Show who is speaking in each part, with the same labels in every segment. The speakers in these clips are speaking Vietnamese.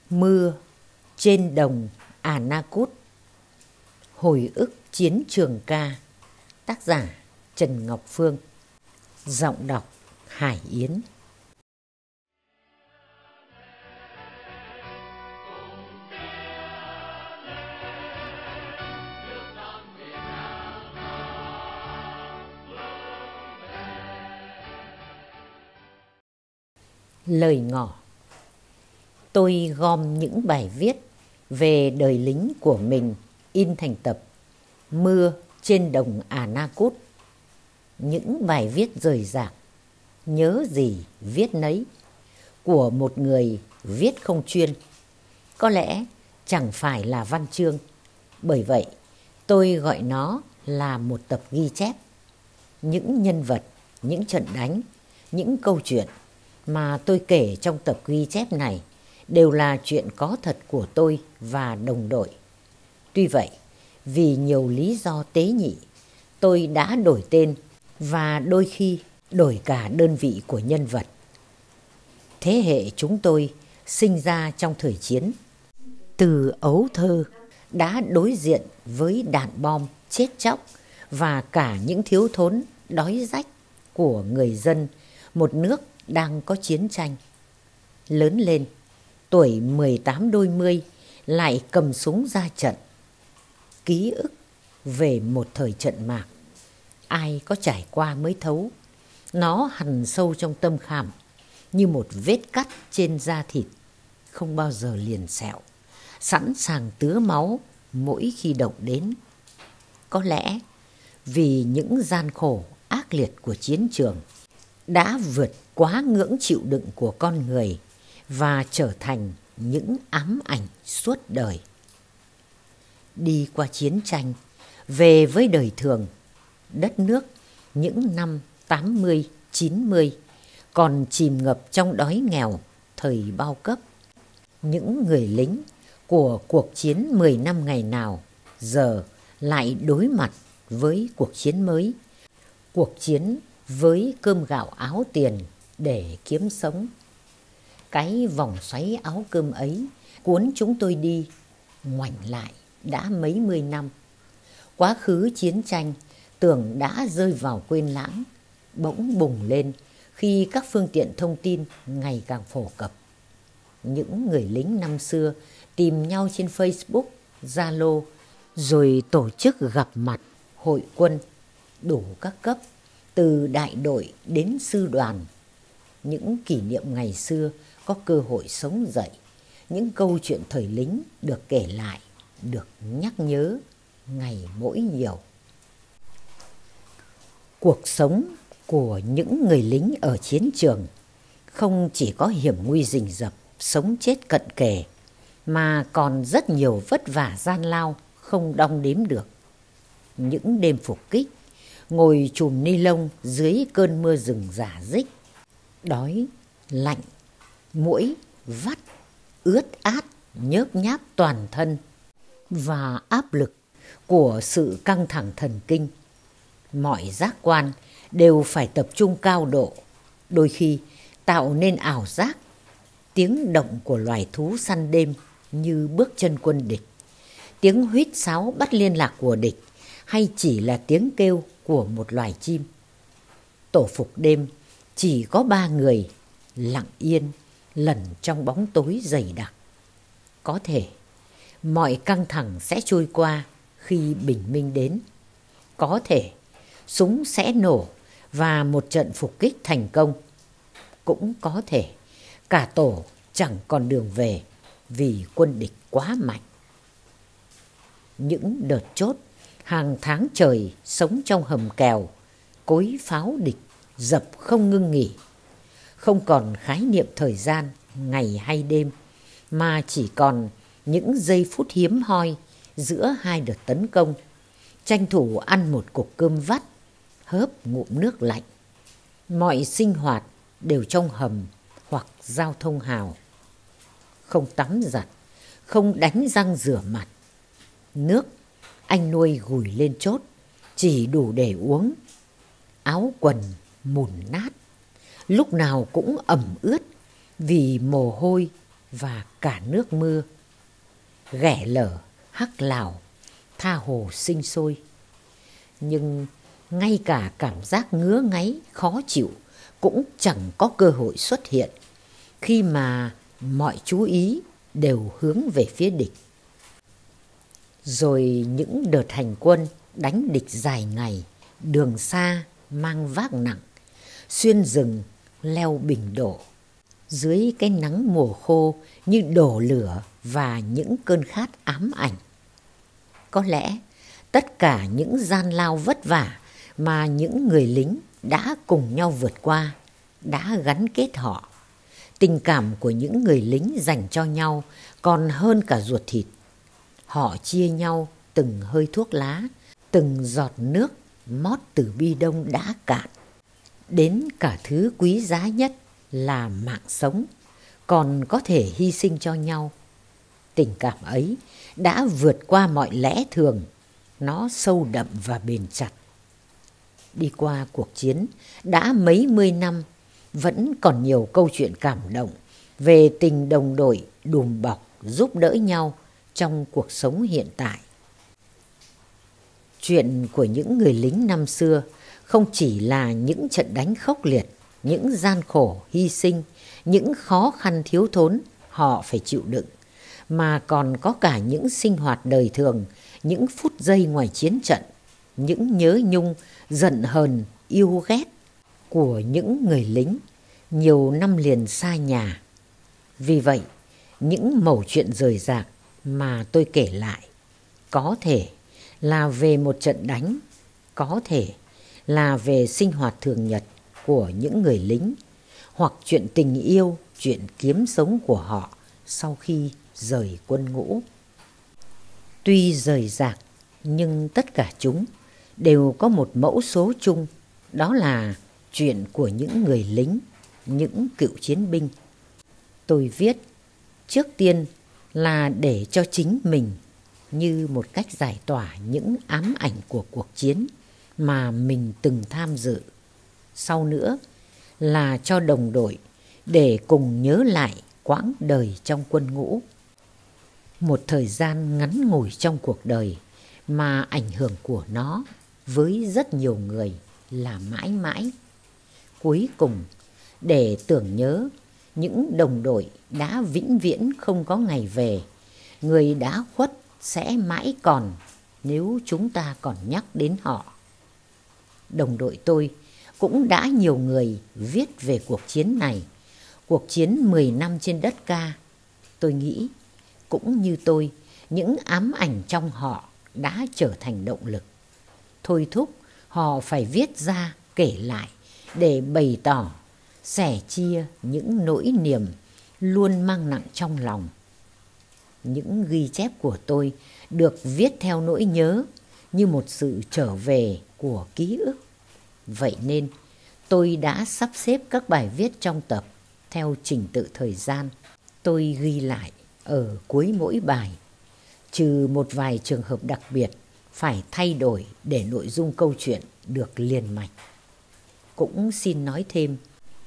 Speaker 1: Mưa trên đồng Anakut. Hồi ức chiến trường ca. Tác giả Trần Ngọc Phương. Giọng đọc Hải Yến. Lời ngỏ. Tôi gom những bài viết về đời lính của mình in thành tập Mưa trên đồng Anakut. Những bài viết rời rạc, nhớ gì viết nấy, của một người viết không chuyên. Có lẽ chẳng phải là văn chương, bởi vậy tôi gọi nó là một tập ghi chép. Những nhân vật, những trận đánh, những câu chuyện mà tôi kể trong tập ghi chép này đều là chuyện có thật của tôi và đồng đội. Tuy vậy, vì nhiều lý do tế nhị, tôi đã đổi tên và đôi khi đổi cả đơn vị của nhân vật. Thế hệ chúng tôi sinh ra trong thời chiến, từ ấu thơ đã đối diện với đạn bom chết chóc và cả những thiếu thốn đói rách của người dân một nước đang có chiến tranh. Lớn lên, tuổi 18 đôi mươi lại cầm súng ra trận. Ký ức về một thời trận mạc, ai có trải qua mới thấu. Nó hằn sâu trong tâm khảm như một vết cắt trên da thịt, không bao giờ liền sẹo, sẵn sàng tứa máu mỗi khi động đến. Có lẽ vì những gian khổ ác liệt của chiến trường đã vượt quá ngưỡng chịu đựng của con người và trở thành những ám ảnh suốt đời. Đi qua chiến tranh, về với đời thường, đất nước những năm 80, 90 còn chìm ngập trong đói nghèo thời bao cấp. Những người lính của cuộc chiến 10 năm ngày nào giờ lại đối mặt với cuộc chiến mới, cuộc chiến với cơm gạo áo tiền để kiếm sống. Cái vòng xoáy áo cơm ấy cuốn chúng tôi đi, ngoảnh lại đã mấy mươi năm. Quá khứ chiến tranh tưởng đã rơi vào quên lãng, bỗng bùng lên khi các phương tiện thông tin ngày càng phổ cập. Những người lính năm xưa tìm nhau trên Facebook, Zalo, rồi tổ chức gặp mặt, hội quân, đủ các cấp, từ đại đội đến sư đoàn. Những kỷ niệm ngày xưa có cơ hội sống dậy, những câu chuyện thời lính được kể lại, được nhắc nhớ ngày mỗi nhiều. Cuộc sống của những người lính ở chiến trường không chỉ có hiểm nguy rình rập, sống chết cận kề, mà còn rất nhiều vất vả gian lao không đong đếm được. Những đêm phục kích, ngồi chùm ni lông dưới cơn mưa rừng rả rích, đói, lạnh, muỗi, vắt, ướt át, nhớp nháp toàn thân, và áp lực của sự căng thẳng thần kinh. Mọi giác quan đều phải tập trung cao độ, đôi khi tạo nên ảo giác. Tiếng động của loài thú săn đêm như bước chân quân địch, tiếng huýt sáo bắt liên lạc của địch, hay chỉ là tiếng kêu của một loài chim. Tổ phục đêm chỉ có 3 người lặng yên lẩn trong bóng tối dày đặc. Có thể mọi căng thẳng sẽ trôi qua khi bình minh đến. Có thể súng sẽ nổ và một trận phục kích thành công. Cũng có thể cả tổ chẳng còn đường về vì quân địch quá mạnh. Những đợt chốt hàng tháng trời sống trong hầm kèo, cối pháo địch dập không ngưng nghỉ. Không còn khái niệm thời gian ngày hay đêm, mà chỉ còn những giây phút hiếm hoi giữa hai đợt tấn công. Tranh thủ ăn một cục cơm vắt, hớp ngụm nước lạnh. Mọi sinh hoạt đều trong hầm hoặc giao thông hào. Không tắm giặt, không đánh răng rửa mặt. Nước anh nuôi gùi lên chốt, chỉ đủ để uống. Áo quần mùn nát, lúc nào cũng ẩm ướt vì mồ hôi và cả nước mưa. Ghẻ lở, hắc lào, tha hồ sinh sôi. Nhưng ngay cả cảm giác ngứa ngáy, khó chịu cũng chẳng có cơ hội xuất hiện khi mà mọi chú ý đều hướng về phía địch. Rồi những đợt hành quân đánh địch dài ngày, đường xa mang vác nặng, xuyên rừng leo bình đổ, dưới cái nắng mùa khô như đổ lửa và những cơn khát ám ảnh. Có lẽ tất cả những gian lao vất vả mà những người lính đã cùng nhau vượt qua đã gắn kết họ. Tình cảm của những người lính dành cho nhau còn hơn cả ruột thịt. Họ chia nhau từng hơi thuốc lá, từng giọt nước mót từ bi đông đã cạn. Đến cả thứ quý giá nhất là mạng sống còn có thể hy sinh cho nhau. Tình cảm ấy đã vượt qua mọi lẽ thường, nó sâu đậm và bền chặt. Đi qua cuộc chiến đã mấy mươi năm, vẫn còn nhiều câu chuyện cảm động về tình đồng đội đùm bọc giúp đỡ nhau trong cuộc sống hiện tại. Chuyện của những người lính năm xưa không chỉ là những trận đánh khốc liệt, những gian khổ, hy sinh, những khó khăn thiếu thốn họ phải chịu đựng, mà còn có cả những sinh hoạt đời thường, những phút giây ngoài chiến trận, những nhớ nhung, giận hờn, yêu ghét của những người lính nhiều năm liền xa nhà. Vì vậy, những mẩu chuyện rời rạc mà tôi kể lại có thể là về một trận đánh, có thể là về sinh hoạt thường nhật của những người lính, hoặc chuyện tình yêu, chuyện kiếm sống của họ sau khi rời quân ngũ. Tuy rời rạc nhưng tất cả chúng đều có một mẫu số chung, đó là chuyện của những người lính, những cựu chiến binh. Tôi viết trước tiên là để cho chính mình, như một cách giải tỏa những ám ảnh của cuộc chiến mà mình từng tham dự. Sau nữa là cho đồng đội để cùng nhớ lại quãng đời trong quân ngũ. Một thời gian ngắn ngủi trong cuộc đời mà ảnh hưởng của nó với rất nhiều người là mãi mãi. Cuối cùng, để tưởng nhớ những đồng đội đã vĩnh viễn không có ngày về, người đã khuất sẽ mãi còn nếu chúng ta còn nhắc đến họ. Đồng đội tôi cũng đã nhiều người viết về cuộc chiến này, cuộc chiến 10 năm trên đất Ca. Tôi nghĩ, cũng như tôi, những ám ảnh trong họ đã trở thành động lực, thôi thúc họ phải viết ra, kể lại để bày tỏ, sẻ chia những nỗi niềm luôn mang nặng trong lòng. Những ghi chép của tôi được viết theo nỗi nhớ, như một sự trở về của ký ức. Vậy nên tôi đã sắp xếp các bài viết trong tập theo trình tự thời gian. Tôi ghi lại ở cuối mỗi bài, trừ một vài trường hợp đặc biệt phải thay đổi để nội dung câu chuyện được liền mạch. Cũng xin nói thêm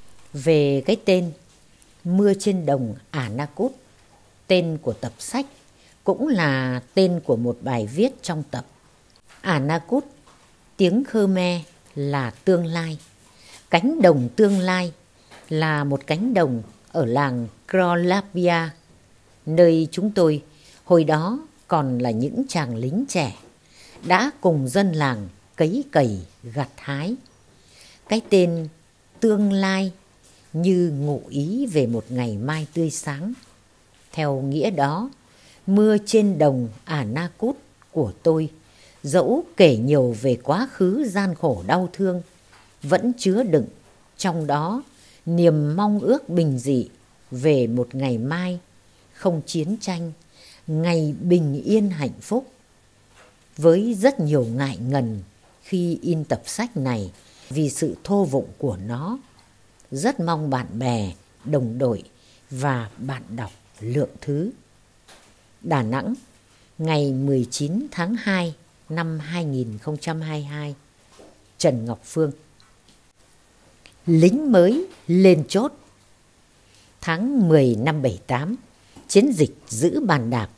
Speaker 1: về cái tên Mưa trên đồng Ả Na Cút. Tên của tập sách cũng là tên của một bài viết trong tập. Ả Na Cút tiếng Khmer là tương lai. Cánh đồng tương lai là một cánh đồng ở làng Krolapia, nơi chúng tôi hồi đó còn là những chàng lính trẻ, đã cùng dân làng cấy cày gặt hái. Cái tên tương lai như ngụ ý về một ngày mai tươi sáng. Theo nghĩa đó, Mưa trên đồng Ả Na Cút của tôi, dẫu kể nhiều về quá khứ gian khổ đau thương, vẫn chứa đựng trong đó niềm mong ước bình dị về một ngày mai không chiến tranh, ngày bình yên hạnh phúc. Với rất nhiều ngại ngần khi in tập sách này vì sự thô vụng của nó, rất mong bạn bè, đồng đội và bạn đọc lượng thứ. Đà Nẵng, ngày 19 tháng 2 năm 2022. Trần Ngọc Phương. Lính mới lên chốt. Tháng 10 năm 78, chiến dịch giữ bàn đạp.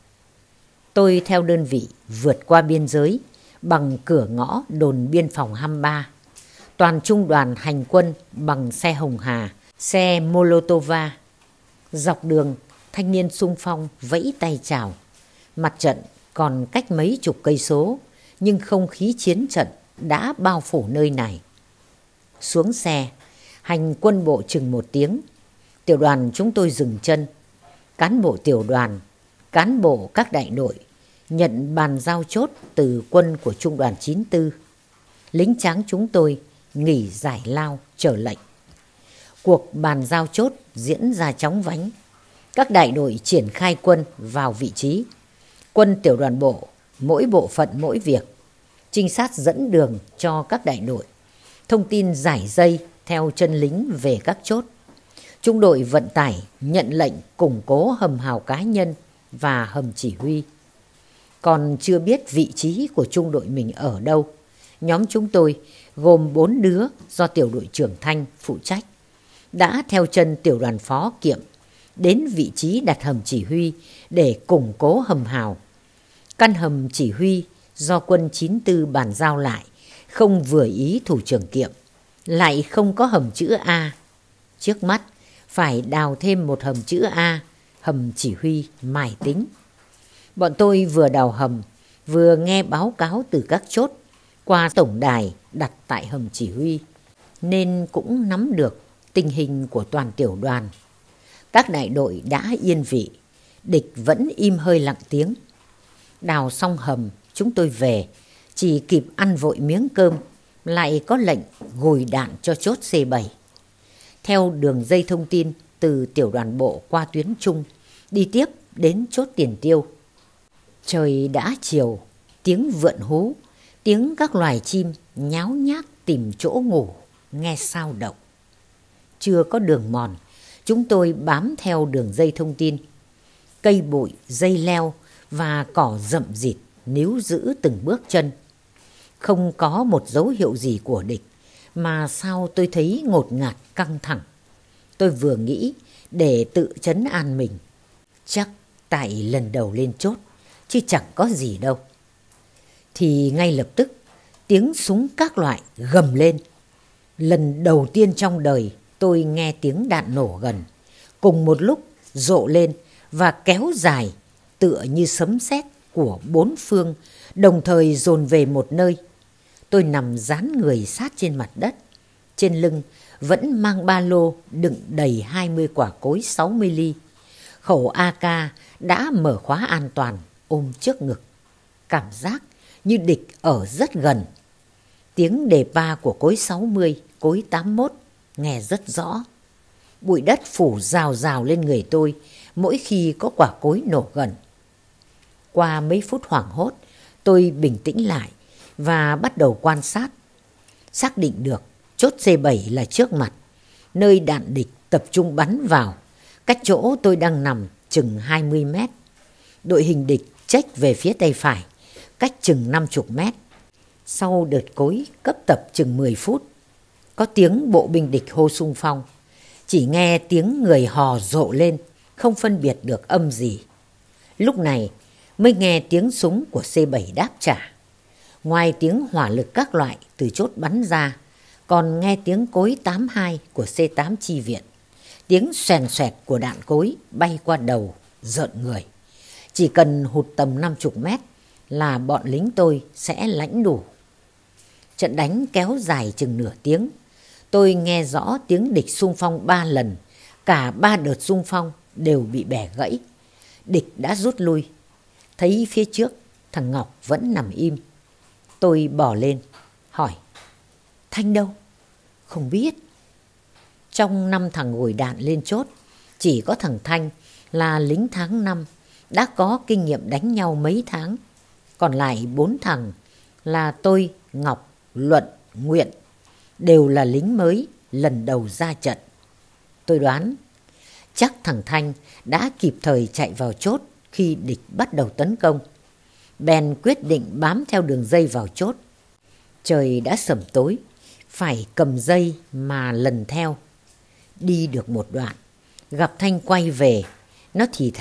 Speaker 1: Tôi theo đơn vị vượt qua biên giới bằng cửa ngõ đồn biên phòng 23. Toàn trung đoàn hành quân bằng xe Hồng Hà, xe Molotova. Dọc đường, thanh niên xung phong vẫy tay chào. Mặt trận còn cách mấy chục cây số, nhưng không khí chiến trận đã bao phủ nơi này. Xuống xe, hành quân bộ chừng 1 tiếng. Tiểu đoàn chúng tôi dừng chân. Cán bộ tiểu đoàn, cán bộ các đại đội nhận bàn giao chốt từ quân của trung đoàn 94. Lính tráng chúng tôi nghỉ giải lao chờ lệnh. Cuộc bàn giao chốt diễn ra chóng vánh. Các đại đội triển khai quân vào vị trí. Quân tiểu đoàn bộ, mỗi bộ phận mỗi việc. Trinh sát dẫn đường cho các đại đội. Thông tin giải dây theo chân lính về các chốt. Trung đội vận tải nhận lệnh củng cố hầm hào cá nhân và hầm chỉ huy. Còn chưa biết vị trí của trung đội mình ở đâu, nhóm chúng tôi gồm 4 đứa do tiểu đội trưởng Thanh phụ trách đã theo chân tiểu đoàn phó Kiệm đến vị trí đặt hầm chỉ huy để củng cố hầm hào. Căn hầm chỉ huy do quân 94 bàn giao lại không vừa ý thủ trưởng Kiệm, lại không có hầm chữ A. Trước mắt phải đào thêm một hầm chữ A, hầm chỉ huy mài tính. Bọn tôi vừa đào hầm, vừa nghe báo cáo từ các chốt qua tổng đài đặt tại hầm chỉ huy, nên cũng nắm được tình hình của toàn tiểu đoàn. Các đại đội đã yên vị, địch vẫn im hơi lặng tiếng. Đào xong hầm, chúng tôi về, chỉ kịp ăn vội miếng cơm, lại có lệnh gùi đạn cho chốt C7. Theo đường dây thông tin từ tiểu đoàn bộ qua tuyến trung, đi tiếp đến chốt Tiền Tiêu. Trời đã chiều, tiếng vượn hú, tiếng các loài chim nháo nhác tìm chỗ ngủ, nghe sao động. Chưa có đường mòn, chúng tôi bám theo đường dây thông tin. Cây bụi, dây leo và cỏ rậm rịt níu giữ từng bước chân. Không có một dấu hiệu gì của địch, mà sao tôi thấy ngột ngạt căng thẳng. Tôi vừa nghĩ để tự trấn an mình. Chắc tại lần đầu lên chốt, chứ chẳng có gì đâu. Thì ngay lập tức tiếng súng các loại gầm lên. Lần đầu tiên trong đời tôi nghe tiếng đạn nổ gần, cùng một lúc rộ lên và kéo dài tựa như sấm sét của 4 phương đồng thời dồn về một nơi. Tôi nằm dán người sát trên mặt đất. Trên lưng vẫn mang ba lô đựng đầy 20 quả cối 60 ly. Khẩu AK đã mở khóa an toàn ôm trước ngực. Cảm giác như địch ở rất gần. Tiếng đề pa của cối 60, cối 81 nghe rất rõ. Bụi đất phủ rào rào lên người tôi mỗi khi có quả cối nổ gần. Qua mấy phút hoảng hốt, tôi bình tĩnh lại và bắt đầu quan sát. Xác định được chốt C7 là trước mặt, nơi đạn địch tập trung bắn vào, cách chỗ tôi đang nằm chừng 20 mét. Đội hình địch chếch về phía tay phải, cách chừng 50 mét. Sau đợt cối cấp tập chừng 10 phút, có tiếng bộ binh địch hô xung phong. Chỉ nghe tiếng người hò rộ lên, không phân biệt được âm gì. Lúc này mới nghe tiếng súng của C7 đáp trả. Ngoài tiếng hỏa lực các loại từ chốt bắn ra, còn nghe tiếng cối 82 của C8 chi viện. Tiếng xoèn xoẹt của đạn cối bay qua đầu, rợn người. Chỉ cần hụt tầm 50 mét là bọn lính tôi sẽ lãnh đủ. Trận đánh kéo dài chừng nửa tiếng. Tôi nghe rõ tiếng địch xung phong 3 lần. Cả 3 đợt xung phong đều bị bẻ gãy. Địch đã rút lui. Thấy phía trước thằng Ngọc vẫn nằm im. Tôi bò lên, hỏi: Thanh đâu? Không biết. Trong 5 thằng gùi đạn lên chốt, chỉ có thằng Thanh là lính tháng 5, đã có kinh nghiệm đánh nhau mấy tháng. Còn lại 4 thằng là tôi, Ngọc, Luận, Nguyện, đều là lính mới lần đầu ra trận. Tôi đoán chắc thằng Thanh đã kịp thời chạy vào chốt khi địch bắt đầu tấn công. Bèn quyết định bám theo đường dây vào chốt. Trời đã sẩm tối, phải cầm dây mà lần theo. Đi được một đoạn, gặp Thanh quay về. Nó thì thào: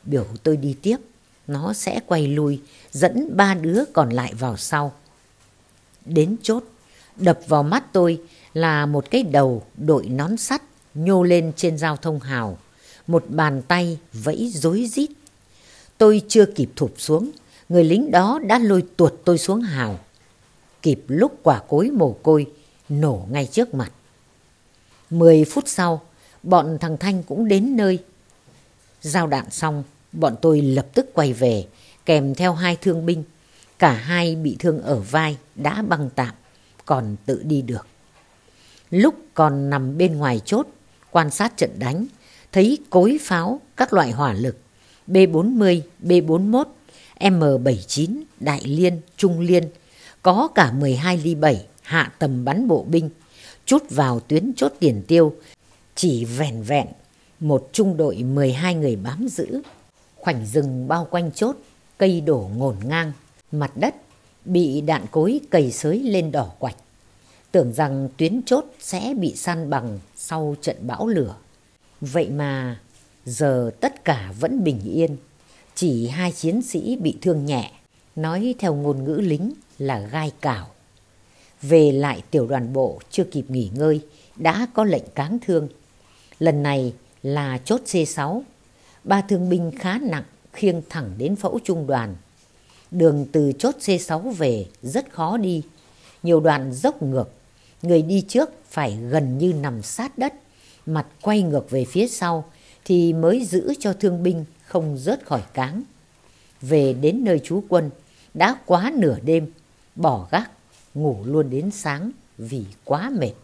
Speaker 1: biểu tôi đi tiếp, nó sẽ quay lui, dẫn 3 đứa còn lại vào sau. Đến chốt, đập vào mắt tôi là một cái đầu đội nón sắt nhô lên trên giao thông hào, một bàn tay vẫy rối rít. Tôi chưa kịp thụp xuống, người lính đó đã lôi tuột tôi xuống hào. Kịp lúc quả cối mồ côi nổ ngay trước mặt. 10 phút sau, bọn thằng Thanh cũng đến nơi. Giao đạn xong, bọn tôi lập tức quay về, kèm theo 2 thương binh. Cả hai bị thương ở vai, đã băng tạm, còn tự đi được. Lúc còn nằm bên ngoài chốt, quan sát trận đánh, thấy cối pháo các loại hỏa lực B40, B41, M79, Đại Liên, Trung Liên, có cả 12 ly 7 hạ tầm bắn bộ binh, trút vào tuyến chốt Tiền Tiêu, chỉ vẻn vẹn một trung đội 12 người bám giữ. Khoảnh rừng bao quanh chốt, cây đổ ngổn ngang, mặt đất bị đạn cối cày xới lên đỏ quạch. Tưởng rằng tuyến chốt sẽ bị san bằng sau trận bão lửa. Vậy mà giờ tất cả vẫn bình yên, chỉ 2 chiến sĩ bị thương nhẹ, nói theo ngôn ngữ lính là gai cào. Về lại tiểu đoàn bộ chưa kịp nghỉ ngơi, đã có lệnh cáng thương. Lần này là chốt C6, 3 thương binh khá nặng khiêng thẳng đến phẫu trung đoàn. Đường từ chốt C6 về rất khó đi, nhiều đoạn dốc ngược, người đi trước phải gần như nằm sát đất, mặt quay ngược về phía sau thì mới giữ cho thương binh không rớt khỏi cáng. Về đến nơi trú quân, đã quá nửa đêm, bỏ gác, ngủ luôn đến sáng vì quá mệt.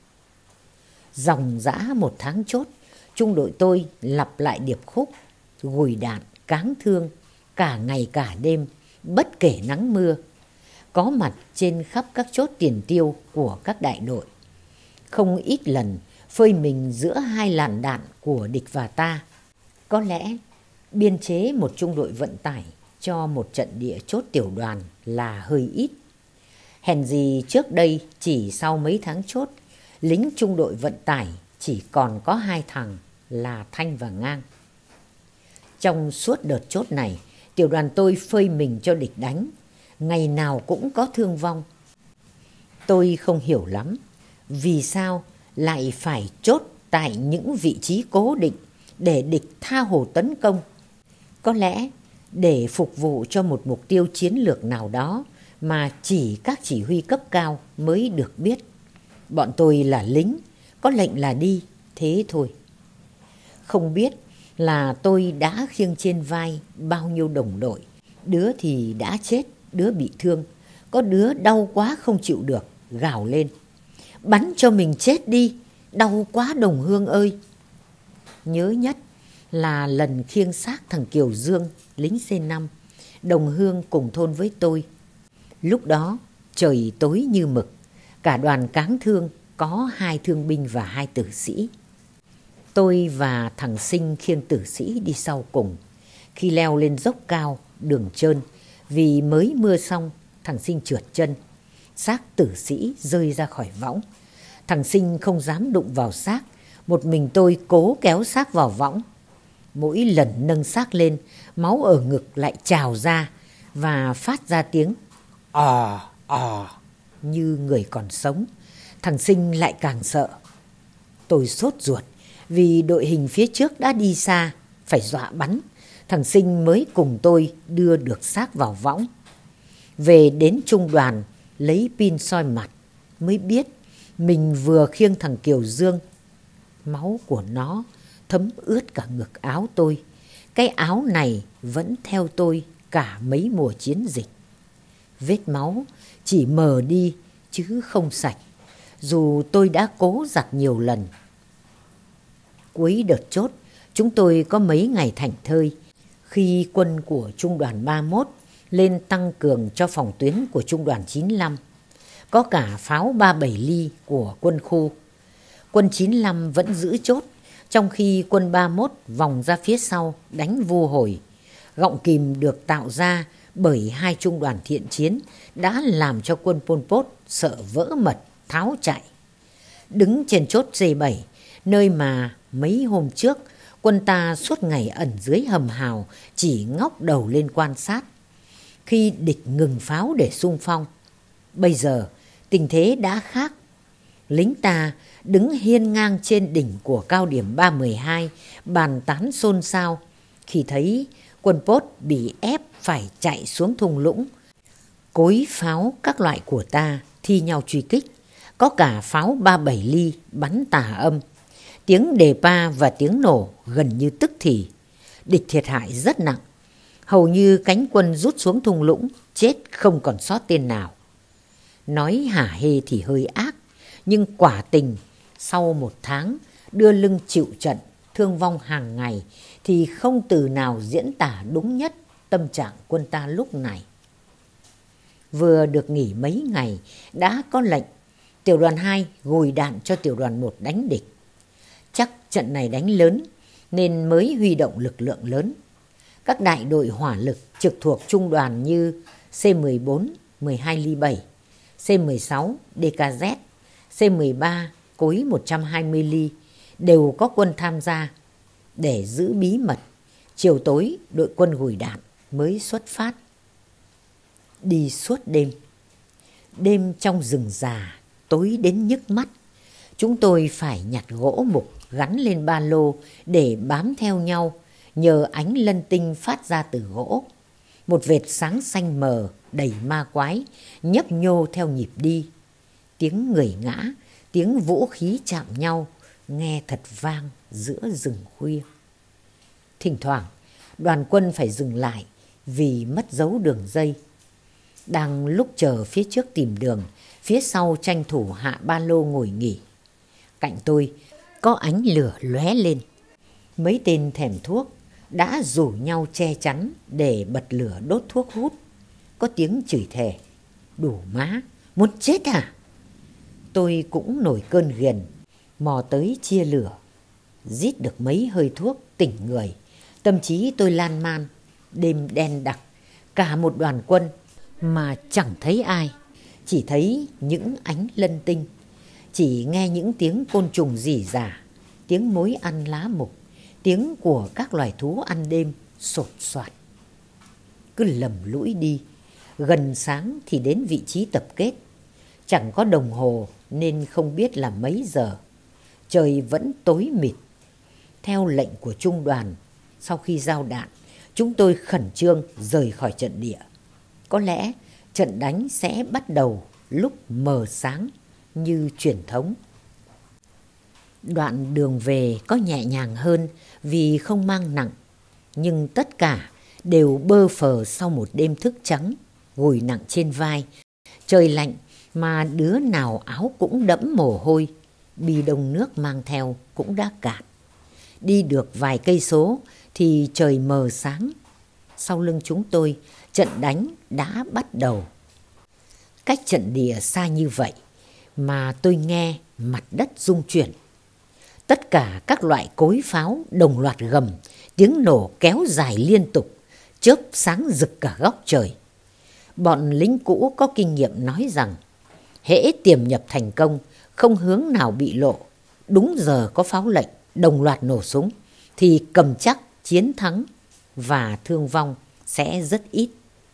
Speaker 1: Dòng dã 1 tháng chốt, trung đội tôi lặp lại điệp khúc, gùi đạn, cáng thương, cả ngày cả đêm, bất kể nắng mưa, có mặt trên khắp các chốt tiền tiêu của các đại đội. Không ít lần phơi mình giữa 2 làn đạn của địch và ta. Có lẽ biên chế một trung đội vận tải cho một trận địa chốt tiểu đoàn là hơi ít. Hèn gì trước đây chỉ sau mấy tháng chốt, lính trung đội vận tải chỉ còn có 2 thằng là Thanh và Ngang. Trong suốt đợt chốt này, tiểu đoàn tôi phơi mình cho địch đánh, ngày nào cũng có thương vong. Tôi không hiểu lắm vì sao lại phải chốt tại những vị trí cố định để địch tha hồ tấn công. Có lẽ để phục vụ cho một mục tiêu chiến lược nào đó mà chỉ các chỉ huy cấp cao mới được biết. Bọn tôi là lính, có lệnh là đi, thế thôi. Không biết là tôi đã khiêng trên vai bao nhiêu đồng đội. Đứa thì đã chết, đứa bị thương. Có đứa đau quá không chịu được, gào lên: "Bắn cho mình chết đi, đau quá Đồng Hương ơi!" Nhớ nhất là lần khiêng xác thằng Kiều Dương, lính C5, Đồng Hương cùng thôn với tôi. Lúc đó trời tối như mực, cả đoàn cáng thương có 2 thương binh và 2 tử sĩ. Tôi và thằng Sinh khiêng tử sĩ đi sau cùng. Khi leo lên dốc cao, đường trơn, vì mới mưa xong, thằng Sinh trượt chân. Xác tử sĩ rơi ra khỏi võng. Thằng Sinh không dám đụng vào xác, một mình tôi cố kéo xác vào võng. Mỗi lần nâng xác lên, máu ở ngực lại trào ra và phát ra tiếng như người còn sống. Thằng Sinh lại càng sợ. Tôi sốt ruột vì đội hình phía trước đã đi xa, phải dọa bắn. Thằng Sinh mới cùng tôi đưa được xác vào võng. Về đến trung đoàn, lấy pin soi mặt, mới biết mình vừa khiêng thằng Kiều Dương. Máu của nó thấm ướt cả ngực áo tôi. Cái áo này vẫn theo tôi cả mấy mùa chiến dịch. Vết máu chỉ mờ đi chứ không sạch, dù tôi đã cố giặt nhiều lần. Cuối đợt chốt, chúng tôi có mấy ngày thảnh thơi khi quân của trung đoàn 31 lên tăng cường cho phòng tuyến của trung đoàn 95. Có cả pháo 37 ly của quân khu. Quân 95 vẫn giữ chốt, trong khi quân 31 vòng ra phía sau đánh vô hồi. Gọng kìm được tạo ra bởi 2 trung đoàn thiện chiến đã làm cho quân Pol Pot sợ vỡ mật, tháo chạy. Đứng trên chốt C7, nơi mà mấy hôm trước Quân ta suốt ngày ẩn dưới hầm hào, chỉ ngóc đầu lên quan sát. Khi địch ngừng pháo để xung phong, bây giờ tình thế đã khác. Lính ta đứng hiên ngang trên đỉnh của cao điểm 312, bàn tán xôn xao khi thấy quân Pốt bị ép phải chạy xuống thung lũng. Cối pháo các loại của ta thi nhau truy kích, có cả pháo 37 ly bắn tà âm. Tiếng đề pa và tiếng nổ gần như tức thì. Địch thiệt hại rất nặng, hầu như cánh quân rút xuống thung lũng, chết không còn sót tên nào. Nói hả hê thì hơi ác, nhưng quả tình sau 1 tháng đưa lưng chịu trận, thương vong hàng ngày thì không từ nào diễn tả đúng nhất tâm trạng quân ta lúc này. Vừa được nghỉ mấy ngày đã có lệnh tiểu đoàn 2 gùi đạn cho tiểu đoàn 1 đánh địch. Chắc trận này đánh lớn nên mới huy động lực lượng lớn. Các đại đội hỏa lực trực thuộc trung đoàn như C-14 12 ly 7, C-16 DKZ, C-13 cối 120 ly đều có quân tham gia. Để giữ bí mật, chiều tối đội quân gùi đạn mới xuất phát. Đi suốt đêm. Đêm trong rừng già, tối đến nhức mắt. Chúng tôi phải nhặt gỗ mục gắn lên ba lô để bám theo nhau, nhờ ánh lân tinh phát ra từ gỗ. Một vệt sáng xanh mờ đầy ma quái nhấp nhô theo nhịp đi. Tiếng người ngã, tiếng vũ khí chạm nhau nghe thật vang giữa rừng khuya. Thỉnh thoảng đoàn quân phải dừng lại vì mất dấu đường dây. Đang lúc chờ phía trước tìm đường, phía sau tranh thủ hạ ba lô ngồi nghỉ. Cạnh tôi có ánh lửa lóe lên. Mấy tên thèm thuốc đã rủ nhau che chắn để bật lửa đốt thuốc hút. Có tiếng chửi thề: đủ má, muốn chết à? Tôi cũng nổi cơn ghiền, mò tới chia lửa. Rít được mấy hơi thuốc tỉnh người, tâm trí tôi lan man. Đêm đen đặc, cả một đoàn quân mà chẳng thấy ai, chỉ thấy những ánh lân tinh, chỉ nghe những tiếng côn trùng rỉ rả, tiếng mối ăn lá mục, tiếng của các loài thú ăn đêm sột soạt. Cứ lầm lũi đi, gần sáng thì đến vị trí tập kết. Chẳng có đồng hồ nên không biết là mấy giờ. Trời vẫn tối mịt. Theo lệnh của trung đoàn, sau khi giao đạn, chúng tôi khẩn trương rời khỏi trận địa. Có lẽ trận đánh sẽ bắt đầu lúc mờ sáng như truyền thống. Đoạn đường về có nhẹ nhàng hơn vì không mang nặng, nhưng tất cả đều bơ phờ sau một đêm thức trắng, gùi nặng trên vai. Trời lạnh mà đứa nào áo cũng đẫm mồ hôi, bi đông nước mang theo cũng đã cạn. Đi được vài cây số thì trời mờ sáng. Sau lưng chúng tôi, trận đánh đã bắt đầu. Cách trận địa xa như vậy mà tôi nghe mặt đất rung chuyển. Tất cả các loại cối pháo đồng loạt gầm, tiếng nổ kéo dài liên tục, chớp sáng rực cả góc trời. Bọn lính cũ có kinh nghiệm nói rằng hễ tiềm nhập thành công, không hướng nào bị lộ, đúng giờ có pháo lệnh đồng loạt nổ súng thì cầm chắc chiến thắng và thương vong sẽ rất ít.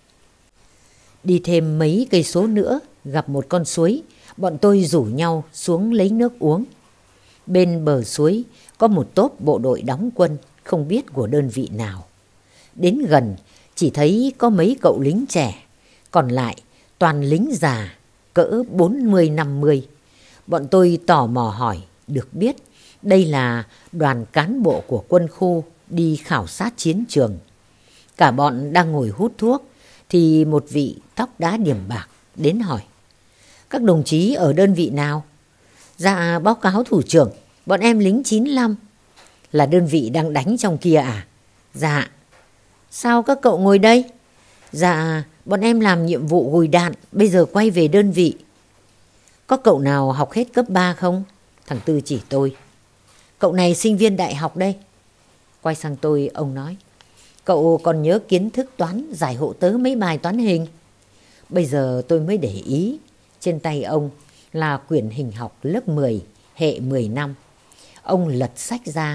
Speaker 1: Đi thêm mấy cây số nữa gặp một con suối, bọn tôi rủ nhau xuống lấy nước uống. Bên bờ suối có một tốp bộ đội đóng quân không biết của đơn vị nào. Đến gần chỉ thấy có mấy cậu lính trẻ, còn lại toàn lính già cỡ 40-50. Bọn tôi tò mò hỏi, được biết đây là đoàn cán bộ của quân khu đi khảo sát chiến trường. Cả bọn đang ngồi hút thuốc thì một vị tóc đá điểm bạc đến hỏi: các đồng chí ở đơn vị nào? Dạ báo cáo thủ trưởng, bọn em lính 95. Là đơn vị đang đánh trong kia à? Dạ. Sao các cậu ngồi đây? Dạ bọn em làm nhiệm vụ gùi đạn, bây giờ quay về đơn vị. Có cậu nào học hết cấp 3 không? Thằng Tư chỉ tôi. Cậu này sinh viên đại học đây. Quay sang tôi, ông nói: cậu còn nhớ kiến thức toán giải hộ tớ mấy bài toán hình? Bây giờ tôi mới để ý, trên tay ông là quyển hình học lớp 10, hệ 10 năm. Ông lật sách ra,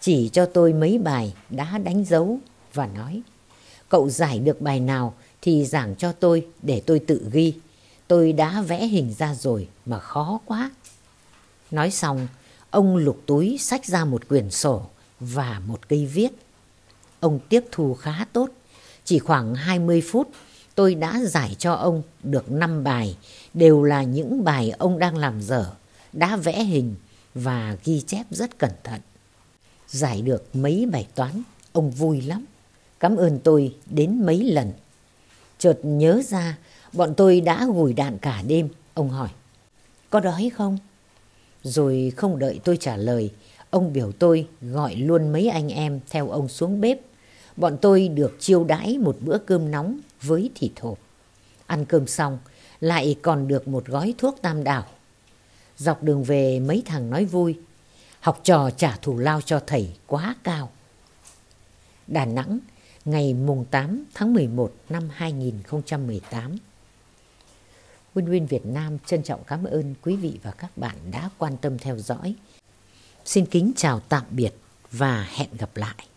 Speaker 1: chỉ cho tôi mấy bài đã đánh dấu và nói: cậu giải được bài nào thì giảng cho tôi để tôi tự ghi. Tôi đã vẽ hình ra rồi mà khó quá. Nói xong, ông lục túi xách ra một quyển sổ và một cây viết. Ông tiếp thu khá tốt. Chỉ khoảng 20 phút, tôi đã giải cho ông được 5 bài, đều là những bài ông đang làm dở, đã vẽ hình và ghi chép rất cẩn thận. Giải được mấy bài toán, ông vui lắm, cảm ơn tôi đến mấy lần. Chợt nhớ ra bọn tôi đã gùi đạn cả đêm, ông hỏi: có đói không? Rồi không đợi tôi trả lời, ông biểu tôi gọi luôn mấy anh em theo ông xuống bếp. Bọn tôi được chiêu đãi một bữa cơm nóng với thịt hộp. Ăn cơm xong, lại còn được một gói thuốc Tam Đảo. Dọc đường về mấy thằng nói vui: học trò trả thù lao cho thầy quá cao. Đà Nẵng, ngày mùng 8 tháng 11 năm 2018. Win Việt Nam trân trọng cảm ơn quý vị và các bạn đã quan tâm theo dõi. Xin kính chào tạm biệt và hẹn gặp lại.